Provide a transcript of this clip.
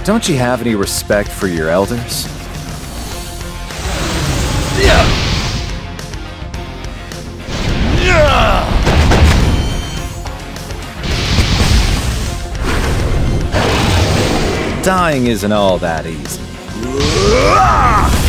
Don't you have any respect for your elders? Dying isn't all that easy.